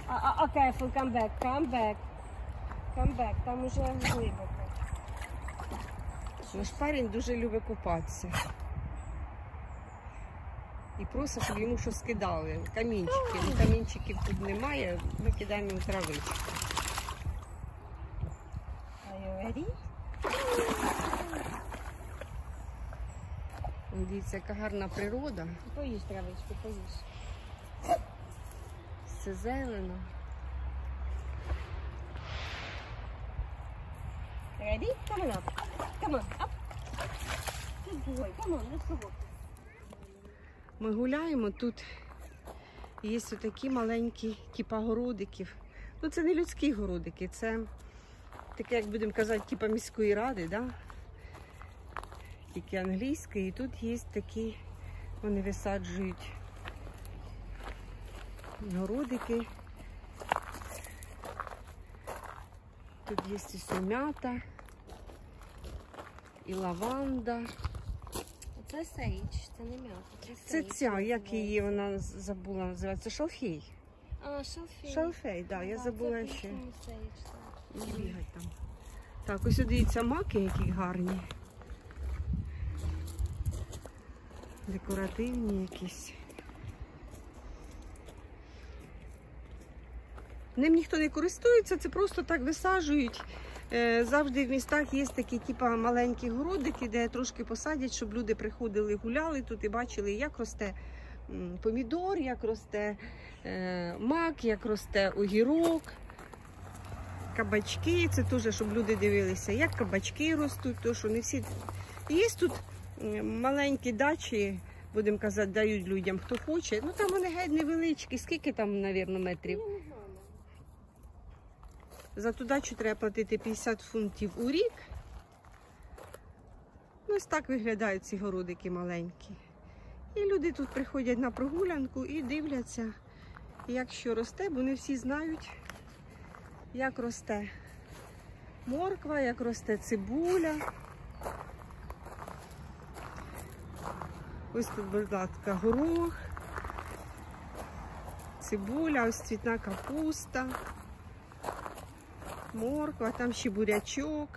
Careful, come back, come back. Come back, там уже глибоко. Наш парень дуже любить купатися. І просить, щоб йому щось скидали. Камінчики. Ну, камінчиків тут немає, ми кидаємо їм травичку. Are you ready? Дивіться, яка гарна природа. Поїж травичку, поїж. Все зелено. Ready? Come on up. Come on, up. Good boy, come on, let's go. Ми гуляємо, тут є такі маленькі типа городиків. Ну це не людські городики, це таке, як будемо казати, типа міської ради, да? Тільки англійської. І тут є такі, вони висаджують городики. Тут є і сумята, і лаванда. Це сейдж, це не м'ята. Це ця, як її вона забула називається, шалфей. А, шалфей. Шалфей, так, я забула ще. Сейдж, І бігать там. Так, ось дивіться, маки, які гарні. Декоративні якісь. Ним ніхто не користується, це просто так висаджують. Завжди в містах є такі типа маленькі городики, де трошки посадять, щоб люди приходили, гуляли тут і бачили, як росте помідор, як росте мак, як росте огірок, кабачки. Це теж, щоб люди дивилися, як кабачки ростуть, тому що не всі. Є тут маленькі дачі, будемо казати, дають людям, хто хоче. Ну там вони геть невеличкі, скільки там, мабуть, метрів? За ту дачу треба платити 50 фунтів у рік. Ну, ось так виглядають ці городики маленькі. І люди тут приходять на прогулянку і дивляться, як що росте, бо не всі знають, як росте морква, як росте цибуля. Ось тут, будь ласка, горох, цибуля, ось цвітна капуста. Морква, там ще бурячок.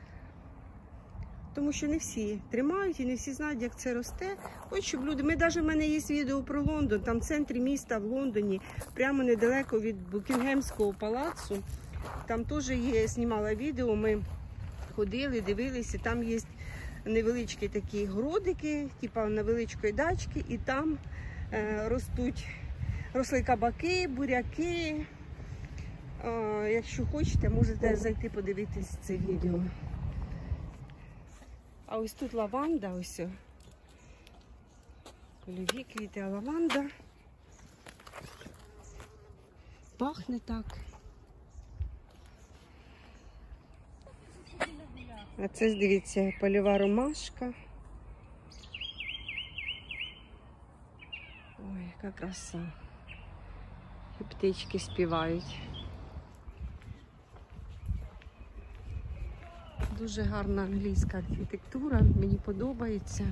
Тому що не всі тримають і не всі знають, як це росте. Ось щоб люди. В мене є відео про Лондон, там в центрі міста в Лондоні, прямо недалеко від Букінгемського палацу. Там теж є, знімала відео, ми ходили, дивилися, там є невеличкі такі городики, типу невеличкої дачки, і там росли кабаки, буряки. Якщо хочете, можете зайти подивитись це відео. А ось тут лаванда, ось. Польові квіти, а лаванда. Пахне так. А це, дивіться, польова ромашка. Ой, яка краса. І птички співають. Дуже гарна англійська архітектура, мені подобається.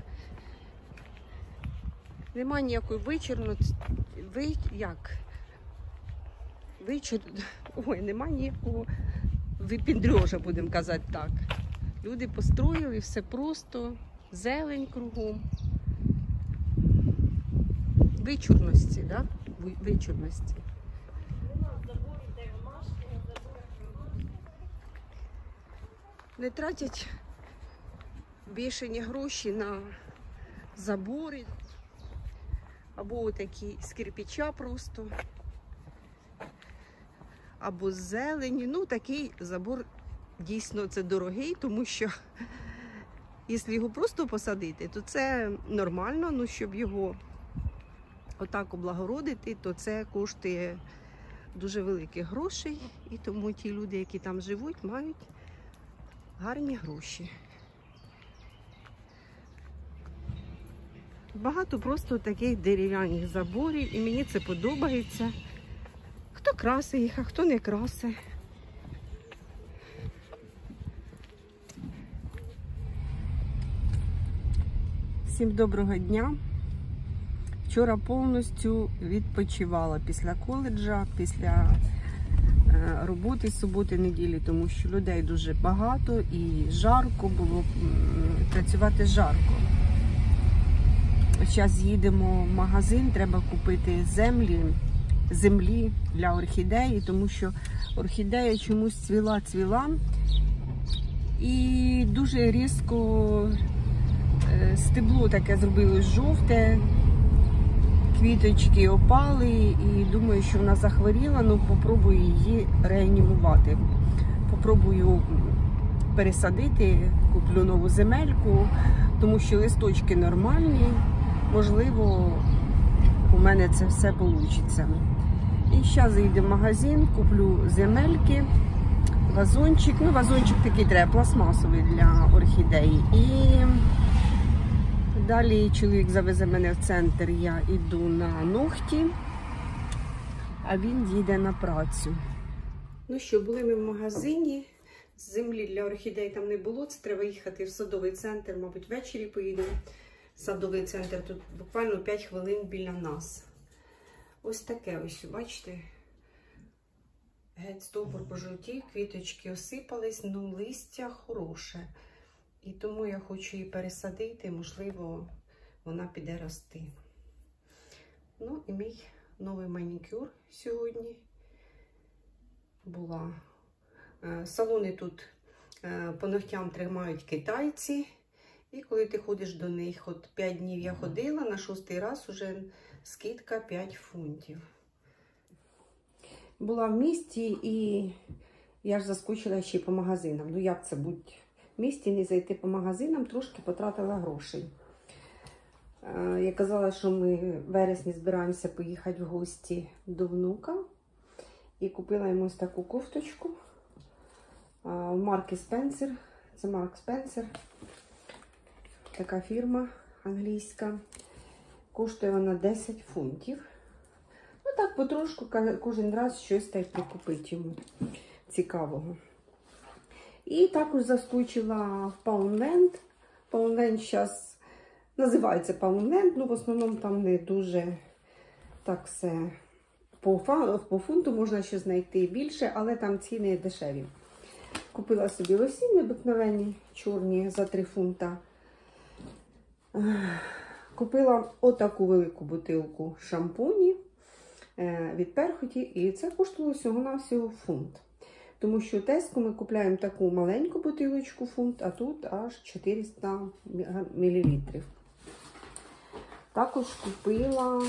Нема ніякої нема ніякого випіндрьожа, будемо казати так. Люди построїли, все просто, зелень кругом. Вичурності, да? Вичурності. Не тратять бішені гроші на забори або такі з кирпича просто, або з зелені. Ну, такий забор дійсно це дорогий, тому що якщо його просто посадити, то це нормально, ну щоб його отак облагородити, то це коштує дуже великих грошей, і тому ті люди, які там живуть, мають гарні гроші. Багато просто таких дерев'яних заборів, і мені це подобається. Хто красить їх, а хто не красить. Всім доброго дня. Вчора повністю відпочивала після коледжа, після роботи суботи, неділі, тому що людей дуже багато і жарко було, працювати жарко. Зараз їдемо в магазин, треба купити землі для орхідеї, тому що орхідея чомусь цвіла і дуже різко стебло таке зробилось жовте, квіточки опали і думаю, що вона захворіла, ну попробую її реанімувати. Попробую пересадити, куплю нову земельку, тому що листочки нормальні, можливо, у мене це все вийде. І зараз заїду в магазин, куплю земельки, вазончик, ну вазончик такий треба, пластмасовий для орхідеї. І далі чоловік завезе мене в центр, я йду на ногті, а він їде на працю. Ну що, були ми в магазині, землі для орхідей там не було, це треба їхати в садовий центр, мабуть, ввечері поїдемо. Садовий центр тут буквально 5 хвилин біля нас. Ось таке ось, бачите, геть стовбур пожовтів, квіточки осипались, ну листя хороше. І тому я хочу її пересадити, можливо, вона піде рости. Ну і мій новий манікюр сьогодні була. Салони тут по ногтям тримають китайці. І коли ти ходиш до них, от 5 днів я ходила, на 6-й раз уже скидка 5 фунтів. Була в місті і я ж заскочила ще по магазинам. Ну як це будь в місті, не зайти по магазинам, трошки потратила грошей. Я казала, що ми в вересні збираємося поїхати в гості до внука. І купила йому ось таку кофточку марки Spencer. Це Марк Спенсер. Така фірма англійська. Коштує вона 10 фунтів. Ну так, потрошку, кожен раз щось так прикупити йому цікавого. І також заскочила в Poundland. Poundland зараз називається Poundland, ну в основному там не дуже так все. По фунту можна ще знайти більше, але там ціни дешеві. Купила собі лосіни обикновенні, чорні, за 3 фунта. Купила отаку велику бутилку шампуні від Перхоті, і це коштувало всього-навсього фунт. Тому що в Теско ми купуємо таку маленьку бутилочку фунт, а тут аж 400 мл. Також купила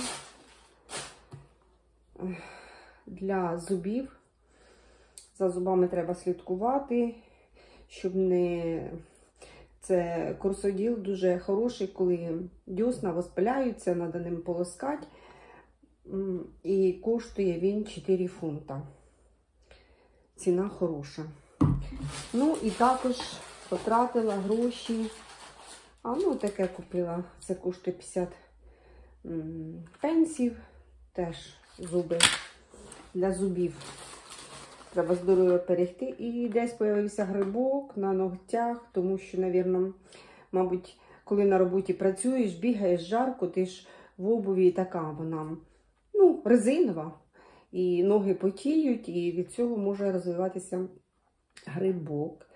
для зубів. За зубами треба слідкувати, щоб не... Це курсоділ дуже хороший, коли дьосна воспаляються, треба ним полоскати. І коштує він 4 фунта. Ціна хороша. Ну і також потратила гроші. Ну таке купила. Це коштує 50 пенсів. Теж зуби для зубів. Треба здорово перегти. І десь з'явився грибок на ногтях, тому що, мабуть, коли на роботі працюєш, бігаєш жарко, ти ж в обуві така вона, резинова. І ноги потіють, і від цього може розвиватися грибок.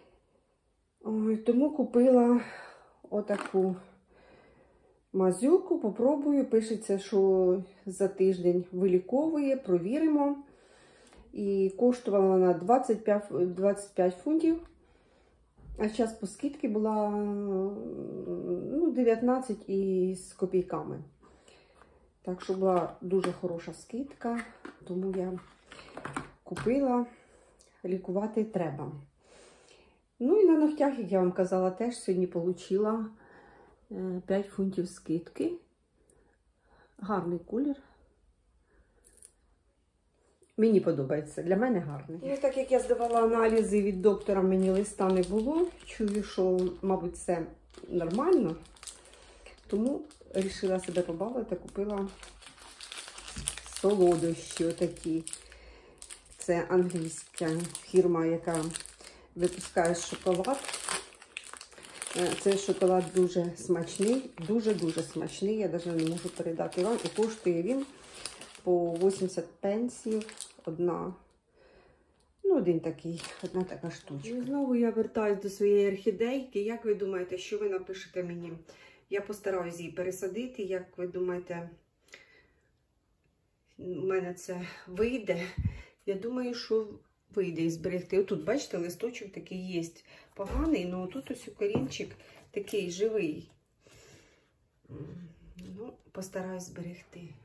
Тому купила отаку мазюку, попробую. Пишеться, що за тиждень виліковує, провіримо. І коштувала вона 25 фунтів. А зараз по скидці була 19 із копійками. Так що була дуже хороша скидка, тому я купила, лікувати треба. Ну і на ногтях, як я вам казала, теж сьогодні отримала 5 фунтів скидки. Гарний колір. Мені подобається, для мене гарний. Ну, так як я здавала аналізи від доктора, мені листа не було. Чую, що, мабуть, це нормально. Тому вирішила себе побавити, купила солодощі отакі. Це англійська фірма, яка випускає шоколад. Цей шоколад дуже смачний, дуже-дуже смачний. Я навіть не можу передати вам. І коштує він по 80 пенсів одна. Ну, одна така штучка. І знову я вертаюсь до своєї орхідейки. Як ви думаєте, що ви напишете мені? Я постараюсь її пересадити. Як ви думаєте, у мене це вийде? Я думаю, що вийде і зберегти. Отут, бачите, листочок такий є поганий, але тут ось корінчик такий живий. Ну, постараюсь зберегти.